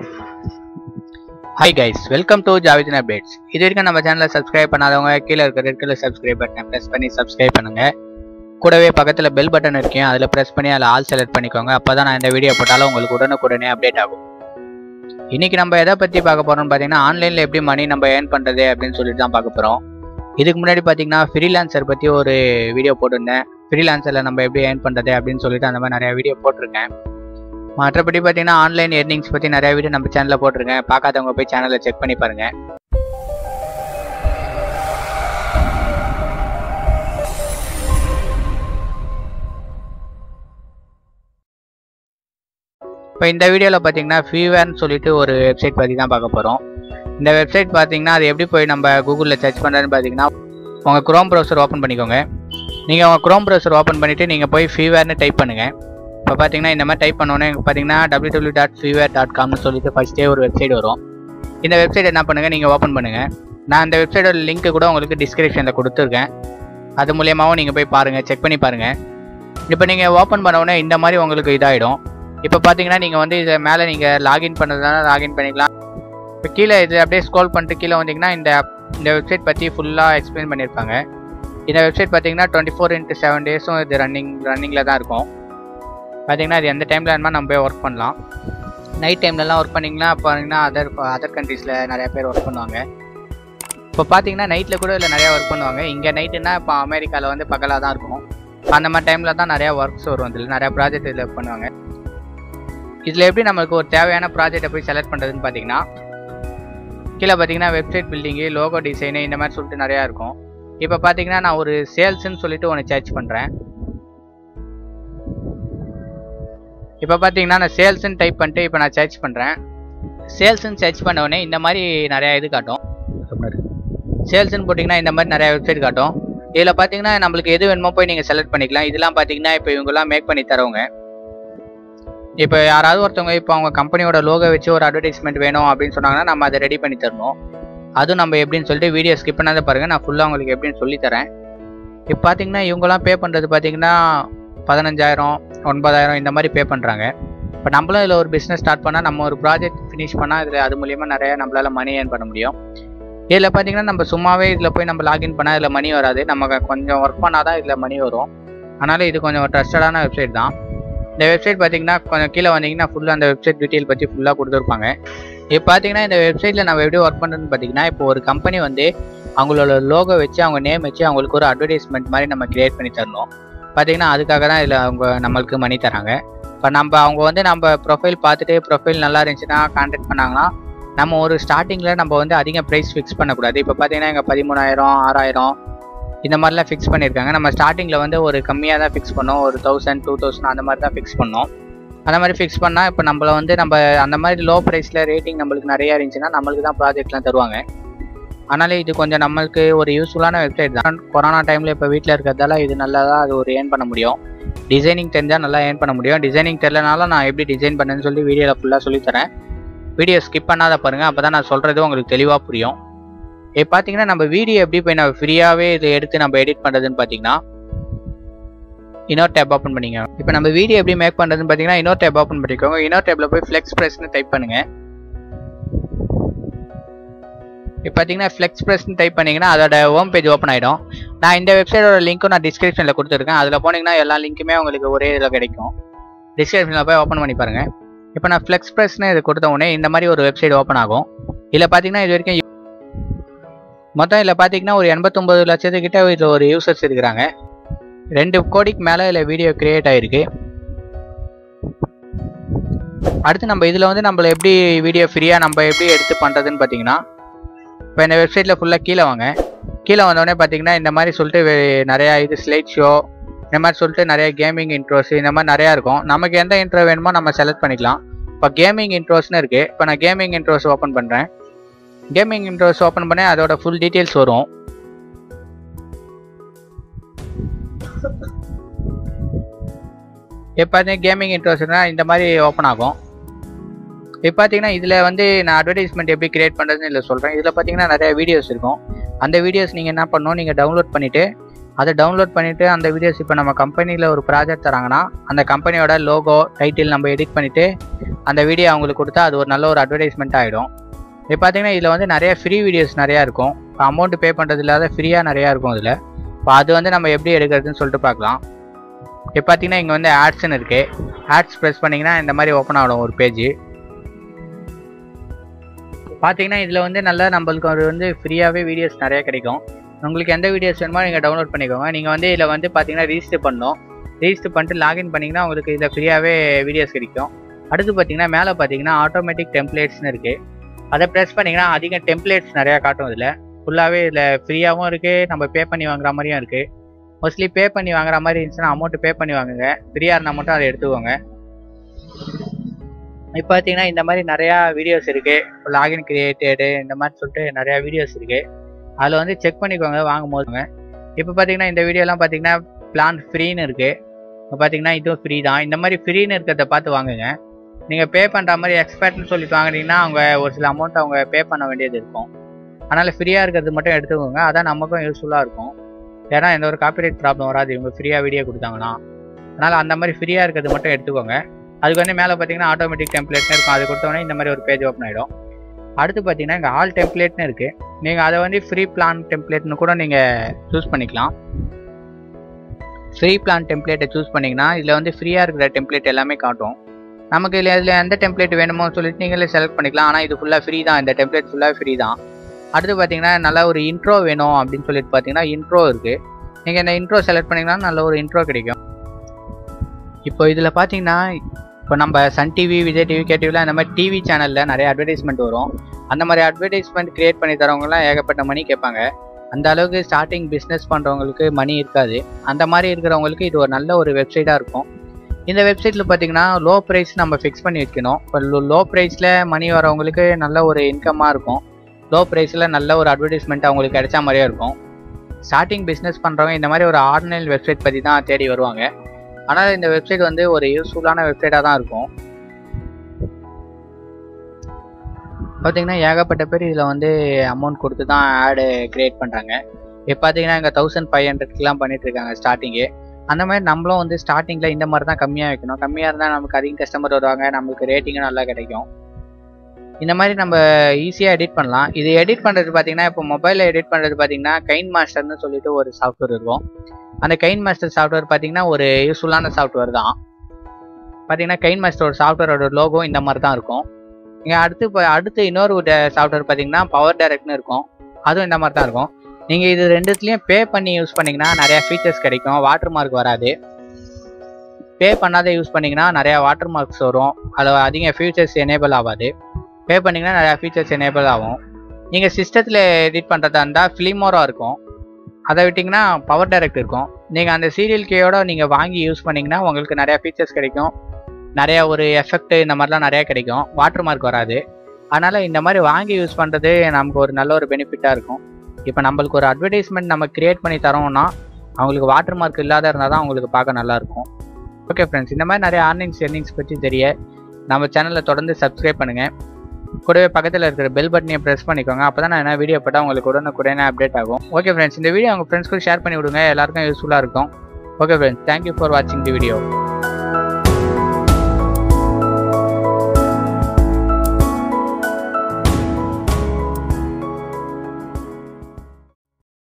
Hi guys, welcome to Javithan Updates. இது வரைக்கும் நம்ம சேனலை சப்ஸ்கிரைப் பண்ணாதவங்க கீழே இருக்க ரெட் கலர் சப்ஸ்கிரைப் பட்டனை பிரஸ் பண்ணி சப்ஸ்கிரைப் பண்ணுங்க. கூடவே பக்கத்தில் பெல் பட்டன் இருக்கேன், அதில் பிரஸ் பண்ணி அதில் ஆல் செலக்ட் பண்ணிக்கோங்க. அப்பதான் நான் இந்த வீடியோ போட்டாலும் உங்களுக்கு உடனுக்குடனே அப்டேட் ஆகும். இன்னைக்கு நம்ம எதை பற்றி பார்க்க போறோம்னு பார்த்தீங்கன்னா, ஆன்லைனில் எப்படி மணி நம்ம ஏர்ன் பண்ணுறது அப்படின்னு சொல்லிட்டு தான் பார்க்க போகிறோம். இதுக்கு முன்னாடி பார்த்தீங்கன்னா ஃப்ரீலான்சர் பற்றி ஒரு வீடியோ போட்டிருந்தேன். ஃப்ரீலான்சரில் நம்ம எப்படி ஏர்ன் பண்ணுறது அப்படின்னு சொல்லிட்டு அந்த மாதிரி நிறைய வீடியோ போட்டிருக்கேன். மற்றபடி பார்த்தீங்கன்னா ஆன்லைன் எர்னிங்ஸ் பற்றி நிறைய வீடியோ நம்ம சேனலில் போட்டிருக்கேன். பார்க்காதவங்க போய் சேனலை செக் பண்ணி பாருங்கள். இப்போ இந்த வீடியோவில் பார்த்தீங்கன்னா ஃபீவர்னு சொல்லிட்டு ஒரு வெப்சைட் பற்றி தான் பார்க்க போகிறோம். இந்த வெப்சைட் பார்த்தீங்கன்னா அது எப்படி போய் நம்ம கூகுளில் சர்ச் பண்ணுறதுன்னு பார்த்தீங்கன்னா, உங்கள் குரோம் ப்ரௌசர் ஓப்பன் பண்ணிக்கோங்க. நீங்கள் உங்கள் குரோம் ப்ரௌசர் ஓப்பன் பண்ணிவிட்டு நீங்கள் போய் ஃபீவர்னு டைப் பண்ணுங்கள். இப்போ பார்த்தீங்கன்னா இந்த மாதிரி டைப் பண்ணோன்னே பார்த்தீங்கன்னா www.fever.comனு சொல்லிட்டு ஃபஸ்ட்டே ஒரு வெப்சைட் வரும். இந்த வெப்சைட் என்ன பண்ணுங்கள், நீங்கள் ஓப்பன் பண்ணுங்கள். நான் இந்த வெப்சைட்டோட லிங்க்கு கூட உங்களுக்கு டிஸ்கிரிப்ஷனில் கொடுத்துருக்கேன். அது மூலியமாகவும் நீங்கள் போய் பாருங்கள், செக் பண்ணி பாருங்கள். இப்போ நீங்கள் ஓப்பன் பண்ணோடனே இந்த மாதிரி உங்களுக்கு இதாகிடும். இப்போ பார்த்தீங்கன்னா நீங்கள் வந்து இதை மேலே நீங்கள் லாகின் பண்ணுறதுனால லாகின் பண்ணிக்கலாம். இப்போ கீழே இது அப்படியே ஸ்க்ரோல் பண்ணிட்டு கீழே வந்தீங்கன்னா இந்த வெப்சைட் பற்றி ஃபுல்லாக எக்ஸ்பிளைன் பண்ணியிருப்பாங்க. இந்த வெப்சைட் பார்த்தீங்கன்னா 24/7 டேஸும் இது ரன்னிங்கில் தான் இருக்கும். பார்த்தீங்கன்னா அது எந்த டைமில் வேணுமா நம்ம போய் ஒர்க் பண்ணலாம். நைட் டைம்லலாம் ஒர்க் பண்ணிங்கன்னா பார்த்தீங்கன்னா அதர் கண்ட்ரீஸில் நிறையா பேர் ஒர்க் பண்ணுவாங்க. இப்போ பார்த்தீங்கன்னா நைட்டில் கூட இதில் நிறையா ஒர்க் பண்ணுவாங்க. இங்கே நைட்டுன்னா இப்போ அமெரிக்காவில் வந்து பகலாக தான் இருக்கும். அந்த மாதிரி டைமில் தான் நிறையா ஒர்க்ஸ் வரும். இதில் நிறையா ப்ராஜெக்ட் இதில் பண்ணுவாங்க. இதில் எப்படி நம்மளுக்கு ஒரு தேவையான ப்ராஜெக்டை போய் செலக்ட் பண்ணுறதுன்னு பார்த்தீங்கன்னா, கீழே பார்த்தீங்கன்னா வெப்சைட் பில்டிங்கு, லோகோ டிசைனு இந்த மாதிரி சொல்லிட்டு நிறையா இருக்கும். இப்போ பார்த்தீங்கன்னா நான் ஒரு சேல்ஸ்ன்னு சொல்லிட்டு ஒன்று சர்ச் பண்ணுறேன். இப்போ பார்த்தீங்கன்னா நான் சேல்ஸ்ன்னு டைப் பண்ணிட்டு இப்போ நான் சர்ச் பண்ணுறேன். சேல்ஸ்ன்னு சர்ச் பண்ண உடனே இந்த மாதிரி நிறையா இது காட்டும். சேல்ஸ்ன்னு போட்டிங்கன்னா இந்த மாதிரி நிறையா வெப்சைட் காட்டும். இதில் பார்த்தீங்கன்னா நம்மளுக்கு எது வேணுமோ போய் நீங்கள் செலக்ட் பண்ணிக்கலாம். இதெல்லாம் பார்த்தீங்கன்னா இப்போ இவங்கெல்லாம் மேக் பண்ணி தரவங்க. இப்போ யாராவது ஒருத்தவங்க இப்போ அவங்க கம்பெனியோட லோகோ வச்சு ஒரு அட்வர்டைஸ்மெண்ட் வேணும் அப்படின்னு சொன்னாங்கன்னா நம்ம அதை ரெடி பண்ணி தரணும். அதுவும் நம்ம எப்படின்னு சொல்லிட்டு வீடியோ ஸ்கிப் பண்ணாத பாருங்கள், நான் ஃபுல்லாக உங்களுக்கு எப்படின்னு சொல்லித்தரேன். இப்போ பார்த்தீங்கன்னா இவங்கெல்லாம் பே பண்ணுறது பார்த்தீங்கன்னா 15,000 9,000 இந்த மாதிரி பே பண்ணுறாங்க. இப்போ நம்மளும் இதில் ஒரு பிஸ்னஸ் ஸ்டார்ட் பண்ணால், நம்ம ஒரு ப்ராஜெக்ட் ஃபினிஷ் பண்ணால் இதில் அது மூலியமாக நிறையா நம்மளால் மணி ஏர்ன் பண்ண முடியும். இதில் பார்த்தீங்கன்னா நம்ம சும்மாவே இதில் போய் நம்ம லாகின் பண்ணால் இதில் மணி வராது. நம்ம கொஞ்சம் ஒர்க் பண்ணால் தான் இதில் மணி வரும். அதனால் இது கொஞ்சம் ட்ரஸ்டடான வெப்சைட் தான். இந்த வெப்சைட் பார்த்தீங்கன்னா கொஞ்சம் கீழே வந்தீங்கன்னா ஃபுல்லாக அந்த வெப்சைட் டீட்டெயில் பற்றி ஃபுல்லாக கொடுத்துருப்பாங்க. இப்போ பார்த்தீங்கன்னா இந்த வெப்சைட்டில் நம்ம எப்படி ஒர்க் பண்ணுறதுன்னு பார்த்தீங்கன்னா, இப்போ ஒரு கம்பெனி வந்து அவங்களோட லோகோ வச்சு அவங்க நேம் வச்சு அவங்களுக்கு ஒரு அட்வர்டைஸ்மெண்ட் மாதிரி நம்ம கிரியேட் பண்ணி தரணும். பார்த்தீங்கன்னா அதுக்காக தான் இதில் அவங்க நம்மளுக்கு மணி தராங்க. இப்போ அவங்க வந்து நம்ம ப்ரொஃபைல் பார்த்துட்டு ப்ரொஃபைல் நல்லா இருந்துச்சுன்னா கான்டாக்ட் பண்ணாங்கன்னா, நம்ம ஒரு ஸ்டார்டிங்கில் நம்ம வந்து அதிக ப்ரைஸ் ஃபிக்ஸ் பண்ணக்கூடாது. இப்போ பார்த்தீங்கன்னா இங்கே 13,000 6,000 இந்த மாதிரிலாம் ஃபிக்ஸ் பண்ணியிருக்காங்க. நம்ம ஸ்டார்டிங்கில் வந்து ஒரு கம்மியாக தான் ஃபிக்ஸ் பண்ணோம். ஒரு 1000 2000 அந்த மாதிரி தான் ஃபிக்ஸ் பண்ணோம். அந்த மாதிரி ஃபிக்ஸ் பண்ணால் இப்போ நம்ம அந்த மாதிரி லோ ப்ரைஸில் ரேட்டிங் நம்மளுக்கு நிறையா இருந்துச்சுன்னா நம்மளுக்கு தான் ப்ராஜெக்ட்லாம் தருவாங்க. அதனால் இது கொஞ்சம் நம்மளுக்கு ஒரு யூஸ்ஃபுல்லான வெப்சைட் தான். கொரோனா டைமில் இப்போ வீட்டில் இருக்கிறதால இது நல்லா தான் அது ஒரு ஏர்ன் பண்ண முடியும். டிசைனிங் தெரிஞ்சால் நல்லா ஏர்ன் பண்ண முடியும். டிசைனிங் தெரியலனால நான் எப்படி டிசைன் பண்ணேன்னு சொல்லி வீடியோவில் ஃபுல்லாக சொல்லித்தரேன். வீடியோ ஸ்கிப் பண்ணாத பாருங்கள், அப்போ தான் நான் சொல்கிறது உங்களுக்கு தெளிவாக புரியும். இப்போ பார்த்தீங்கன்னா நம்ம வீடியோ எப்படி போய் நம்ம ஃப்ரீயாகவே இதை எடுத்து நம்ம எடிட் பண்ணுறதுன்னு பார்த்தீங்கன்னா, இன்னொரு டேப் ஓப்பன் பண்ணிங்க. இப்போ நம்ம வீடியோ எப்படி மேக் பண்ணுறதுன்னு பார்த்தீங்கன்னா இன்னொரு டேப் ஓப்பன் பண்ணிக்கோங்க. இன்னொரு டேப்பில் போய் ஃப்ளெக்ஸ்பிரஸ்ன்னு டைப் பண்ணுங்கள். இப்போ பார்த்தீங்கன்னா ஃப்ளெக்ஸ்பிரஸ்ன்னு டைப் பண்ணிங்கன்னா அதோட ஹோம் பேஜ் ஓப்பன் ஆகிடும். நான் இந்த வெப்சைட்டோட லிங்க்கும் நான் டிஸ்கிரிப்ஷனில் கொடுத்துருக்கேன். அதில் போனீங்கன்னா எல்லா லிங்க்குமே உங்களுக்கு ஒரே இதில் கிடைக்கும். டிஸ்கிரிப்ஷனில் போய் ஓப்பன் பண்ணி பாருங்கள். இப்போ நான் ஃப்ளெக்ஸ்பிரஸ்ன்னு இது கொடுத்த உடனே இந்த மாதிரி ஒரு வெப்சைட் ஓப்பன் ஆகும். இதில் பார்த்தீங்கன்னா இது வரைக்கும் மொத்தம் இதில் பார்த்தீங்கன்னா ஒரு 89 லட்சத்துக்கிட்ட இதில் ஒரு யூசர்ஸ் இருக்கிறாங்க. 2 கோடிக்கு மேலே இதில் வீடியோ கிரியேட் ஆகிருக்கு. அடுத்து நம்ம இதில் வந்து நம்மள எப்படி வீடியோ ஃப்ரீயாக நம்ம எப்படி எடுத்து பண்ணுறதுன்னு பார்த்தீங்கன்னா, இப்போ இந்த வெப்சைட்டில் ஃபுல்லாக கீழே வாங்க. கீழே வந்தோடனே பார்த்தீங்கன்னா இந்த மாதிரி சொல்லிட்டு நிறையா இது ஸ்லைட் ஷோ இந்த மாதிரி சொல்லிட்டு நிறைய கேமிங் இன்ட்ரோஸ் இந்த மாதிரி நிறையா இருக்கும். நமக்கு எந்த இன்ட்ரோ வேணுமோ நம்ம செலக்ட் பண்ணிக்கலாம். இப்போ கேமிங் இன்ட்ரோஸ்னு இருக்குது. இப்போ நான் கேமிங் இன்ட்ரோஸ் ஓப்பன் பண்ணுறேன். கேமிங் இன்ட்ரோஸ் ஓப்பன் பண்ணி அதோட ஃபுல் டீட்டெயில்ஸ் வரும். இப்போ பார்த்தீங்கன்னா கேமிங் இன்ட்ரோஸ்னால் இந்த மாதிரி ஓப்பன் ஆகும். இப்போ பார்த்தீங்கன்னா இதில் வந்து நான் அட்வர்டைஸ்மெண்ட் எப்படி கிரியேட் பண்ணுறதுன்னு இதில் சொல்கிறேன். இதில் பார்த்தீங்கன்னா நிறைய வீடியோஸ் இருக்கும். அந்த வீடியோஸ் நீங்கள் என்ன பண்ணணும், நீங்கள் டவுன்லோட் பண்ணிவிட்டு அதை டவுன்லோட் பண்ணிவிட்டு அந்த வீடியோஸ் இப்போ நம்ம கம்பெனியில் ஒரு ப்ராஜெக்ட் தராங்கன்னா அந்த கம்பெனியோட லோகோ டைட்டில் நம்ம எடிட் பண்ணிவிட்டு அந்த வீடியோ அவங்களுக்கு கொடுத்தா அது ஒரு நல்ல ஒரு அட்வர்டைஸ்மெண்ட் ஆகிடும். இப்போ பார்த்தீங்கன்னா இதில் வந்து நிறைய ஃப்ரீ வீடியோஸ் நிறையா இருக்கும். இப்போ அமௌண்ட் பே பண்ணுறது இல்லாத ஃப்ரீயாக நிறையா இருக்கும் இதில். இப்போ அது வந்து நம்ம எப்படி எடுக்கிறதுன்னு சொல்லிட்டு பார்க்கலாம். இப்போ பார்த்தீங்கன்னா இங்கே வந்து ஆட்ஸ்ன்னு இருக்குது. ஆட்ஸ் ப்ரெஸ் பண்ணிங்கன்னா இந்த மாதிரி ஓப்பன் ஆகிடும் ஒரு பேஜ். பார்த்தீங்கன்னா இதில் வந்து நல்லா நம்மளுக்கு ஒரு வந்து ஃப்ரீயாகவே வீடியோஸ் நிறையா கிடைக்கும். உங்களுக்கு எந்த வீடியோஸ் வேணுமோ நீங்கள் டவுன்லோட் பண்ணிக்கோங்க. நீங்கள் வந்து இதில் வந்து பார்த்தீங்கன்னா ரிஜிஸ்டர் பண்ணணும். ரிஜிஸ்டர் பண்ணிட்டு லாகின் பண்ணிங்கன்னா உங்களுக்கு இதில் ஃப்ரீயாகவே வீடியோஸ் கிடைக்கும். அடுத்து பார்த்தீங்கன்னா மேலே பார்த்தீங்கன்னா ஆட்டோமேட்டிக் டெம்ப்ளேட்ஸ்னு இருக்குது. அதை ப்ரெஸ் பண்ணிங்கன்னா அதிக டெம்ப்ளேட்ஸ் நிறையா காட்டும். இதில் ஃபுல்லாகவே இதில் ஃப்ரீயாகவும் இருக்குது, நம்ம பே பண்ணி வாங்குற மாதிரியும் இருக்குது. மோஸ்ட்லி பே பண்ணி வாங்குற மாதிரி இருந்துச்சுன்னா அமௌண்ட்டு பே பண்ணி வாங்குங்க. ஃப்ரீயாக இருந்தால் மட்டும் அதை எடுத்துக்கோங்க. இப்போ பார்த்தீங்கன்னா இந்த மாதிரி நிறையா வீடியோஸ் இருக்குது. லாகின் கிரியேட்டடு இந்த மாதிரி சொல்லிட்டு நிறையா வீடியோஸ் இருக்குது. அதில் வந்து செக் பண்ணிக்கோங்க வாங்கும் போதுங்க. இப்போ பார்த்தீங்கன்னா இந்த வீடியோலாம் பார்த்தீங்கன்னா பிளான் ஃப்ரீன்னு இருக்குது. இப்போ பார்த்தீங்கன்னா இதுவும் ஃப்ரீ தான். இந்த மாதிரி ஃப்ரீன்னு இருக்கிறத பார்த்து வாங்குங்க. நீங்கள் பே பண்ணுற மாதிரி எக்ஸ்பர்ட்னு சொல்லிட்டு வாங்கினீங்கன்னா அவங்க ஒரு சில அமௌண்ட் அவங்க பே பண்ண வேண்டியது இருக்கும். அதனால் ஃப்ரீயாக இருக்கிறது மட்டும் எடுத்துக்கோங்க. அதான் நமக்கும் யூஸ்ஃபுல்லாக இருக்கும். ஏன்னா எந்த ஒரு காப்பிரைட் ப்ராப்ளம் வராது இவங்க ஃப்ரீயாக வீடியோ கொடுத்தாங்கன்னா. அதனால் அந்த மாதிரி ஃப்ரீயாக இருக்கிறது மட்டும் எடுத்துக்கோங்க. அதுக்கு வந்து மேலே பார்த்தீங்கன்னா ஆட்டோமேட்டிக் டெம்ப்ளேட்னு இருக்கும். அது கொடுத்தோடனே இந்த மாதிரி ஒரு பேஜ் ஓப்பன் ஆகிடும். அடுத்து பார்த்தீங்கன்னா இங்கே ஆல் டெம்ப்ளேட்னு இருக்குது. நீங்கள் அதை வந்து ஃப்ரீ பிளான் டெம்ப்ளேட்னு கூட நீங்கள் சூஸ் பண்ணிக்கலாம். ஃப்ரீ பிளான் டெம்ப்ளேட்டை சூஸ் பண்ணிங்கன்னா இதில் வந்து ஃப்ரீயாக இருக்கிற டெம்ப்ளேட் எல்லாமே காட்டும். நமக்கு இதில் எந்த டெம்ப்ளேட் வேணுமோ சொல்லிட்டு நீங்களே செலக்ட் பண்ணிக்கலாம். ஆனால் இது ஃபுல்லாக ஃப்ரீ தான். இந்த டெம்ப்ளேட் ஃபுல்லாக ஃப்ரீ தான். அடுத்து பார்த்தீங்கன்னா நல்ல ஒரு இன்ட்ரோ வேணும் அப்படின்னு சொல்லிட்டு பார்த்தீங்கன்னா இன்ட்ரோ இருக்குது. நீங்கள் இந்த இன்ட்ரோ செலக்ட் பண்ணிங்கன்னா நல்ல ஒரு இன்ட்ரோ கிடைக்கும். இப்போ இதில் பார்த்தீங்கன்னா இப்போ நம்ம சன் டிவி, விஜய் டிவி, கேடிவிலாம் இந்த மாதிரி டிவி சேனலில் நிறைய அட்வர்டைஸ்மெண்ட் வரும். அந்த மாதிரி அட்வர்டைஸ்மெண்ட் க்ரியேட் பண்ணி தரவங்கலாம் ஏகப்பட்ட மணி கேட்பாங்க. அந்த அளவுக்கு ஸ்டார்டிங் பிஸ்னஸ் பண்ணுறவங்களுக்கு மணி இருக்காது. அந்த மாதிரி இருக்கிறவங்களுக்கு இது ஒரு நல்ல ஒரு வெப்சைட்டாக இருக்கும். இந்த வெப்சைட்டில் பார்த்தீங்கன்னா லோ ப்ரைஸ் நம்ம ஃபிக்ஸ் பண்ணி வைக்கணும். இப்போ லோ ப்ரைஸில் மணி வரவங்களுக்கு நல்ல ஒரு இன்கம்மாக இருக்கும். லோ ப்ரைஸில் நல்ல ஒரு அட்வர்டைஸ்மெண்ட் அவங்களுக்கு கிடைச்சா மாதிரியே இருக்கும். ஸ்டார்டிங் பிஸ்னஸ் பண்ணுறவங்க இந்த மாதிரி ஒரு ஆன்லைன் வெப்சைட் பற்றி தான் தேடி வருவாங்க. ஆனால் இந்த வெப்சைட் வந்து ஒரு யூஸ்ஃபுல்லான வெப்சைட்டாக தான் இருக்கும். பார்த்தீங்கன்னா ஏகப்பட்ட பேர் இதில் வந்து அமௌண்ட் கொடுத்து தான் ஆடு க்ரியேட் பண்ணுறாங்க. இப்போ பார்த்தீங்கன்னா இங்கே 1500க்குலாம் பண்ணிகிட்ருக்காங்க ஸ்டார்டிங்கு. அந்த மாதிரி நம்மளும் வந்து ஸ்டார்டிங்கில் இந்த மாதிரி தான் கம்மியாக வைக்கணும். கம்மியாக இருந்தால் நமக்கு அதிக கஸ்டமர் வருவாங்க, நம்மளுக்கு ரேட்டிங்கும் நல்லா கிடைக்கும். இந்த மாதிரி நம்ம ஈஸியாக எடிட் பண்ணலாம். இது எடிட் பண்ணுறது பார்த்தீங்கன்னா இப்போ மொபைலில் எடிட் பண்ணுறது பார்த்தீங்கன்னா கைன் மாஸ்டர்னு சொல்லிட்டு ஒரு சாஃப்ட்வேர் இருக்கும். அந்த கைன் மாஸ்டர் சாஃப்ட்வேர் பார்த்தீங்கன்னா ஒரு யூஸ்ஃபுல்லான சாஃப்ட்வேர் தான். பார்த்தீங்கன்னா கைன் மாஸ்டர் ஒரு சாஃப்ட்வேரோட லோகோ இந்த மாதிரி தான் இருக்கும். நீங்கள் அடுத்து இன்னொரு சாஃப்ட்வேர் பார்த்தீங்கன்னா பவர் டைரக்ட்னு இருக்கும். அதுவும் இந்த மாதிரி தான் இருக்கும். நீங்கள் இது ரெண்டுத்துலேயும் பே பண்ணி யூஸ் பண்ணிங்கன்னா நிறையா ஃபீச்சர்ஸ் கிடைக்கும். வாட்டர் மார்க் வராது. பே பண்ணாத யூஸ் பண்ணிங்கன்னா நிறையா வாட்டர் மார்க்ஸ் வரும். அதில் அதிக ஃபீச்சர்ஸ் எனேபிள் ஆகாது. பே பண்ணிங்கன்னா நிறையா ஃபீச்சர்ஸ் எனேபிள் ஆகும். நீங்கள் சிஸ்டத்தில் எடிட் பண்ணுறதா இருந்தால் ஃபிலிமோரா இருக்கும். அதை விட்டிங்கன்னா பவர் டைரக்ட் இருக்கும். நீங்கள் அந்த சீரியல் கேயோட நீங்கள் வாங்கி யூஸ் பண்ணிங்கன்னா உங்களுக்கு நிறையா ஃபீச்சர்ஸ் கிடைக்கும். நிறையா ஒரு எஃபெக்ட் இந்த மாதிரிலாம் நிறையா கிடைக்கும். வாட்டர் மார்க் வராது. அதனால் இந்த மாதிரி வாங்கி யூஸ் பண்ணுறது நமக்கு ஒரு நல்ல ஒரு பெனிஃபிட்டாக இருக்கும். இப்போ நம்மளுக்கு ஒரு அட்வர்டைஸ்மெண்ட் நம்ம கிரியேட் பண்ணி தரோம்னா அவங்களுக்கு வாட்டர் மார்க் இல்லாத இருந்தால் தான் அவங்களுக்கு பார்க்க நல்லாயிருக்கும். ஓகே ஃப்ரெண்ட்ஸ், இந்த மாதிரி நிறைய ஏர்னிங்ஸ் பற்றி தெரிய நம்ம சேனலில் தொடர்ந்து சப்ஸ்கிரைப் பண்ணுங்கள். கூடவே பக்கத்தில் இருக்கிற பெல் பட்டனையும் ப்ரெஸ் பண்ணிக்கோங்க. அப்போ தான் நான் என்ன வீடியோ போட்டால் உங்களுக்கு உடனே அப்டேட் ஆகும். ஓகே ஃப்ரெண்ட்ஸ், இந்த வீடியோ உங்கள் ஃப்ரெண்ட்ஸ்க்கு ஷேர் பண்ணி விடுங்க. எல்லாருக்கும் யூஸ்ஃபுல்லாக இருக்கும். ஓகே ஃப்ரெண்ட்ஸ், தேங்க்யூ ஃபார் வாட்சிங் தி வீடியோ.